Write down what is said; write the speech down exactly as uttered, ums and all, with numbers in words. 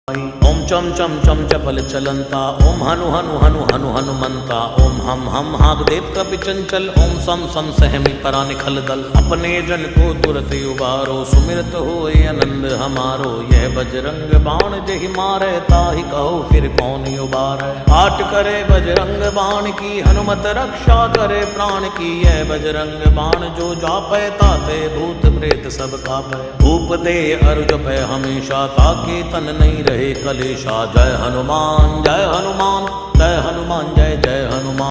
ओम चम चम चम चपल चलंता, ओम हनु हनु हनु हनु हनुमंता, ओम हम हम हागदेव कपि चंचल, ओम सम सम सहमी परा निखल दल। अपने जन को तुरत उबारो, सुमिरत होए आनंद हमारो। यह बजरंग बाण जहि मारे, ताहि कहो फिर कौन उबारे। पाठ करे बजरंग बाण की, हनुमत रक्षा करे प्राण की। यह बजरंग बाण जो जापै, ताते भूत प्रेत सब कापै। धूप दे अरु जपै हमेशा, ताके तन नहीं रहे कलेशा। जय हनुमान जय हनुमान जय हनुमान जय जय हनुमान।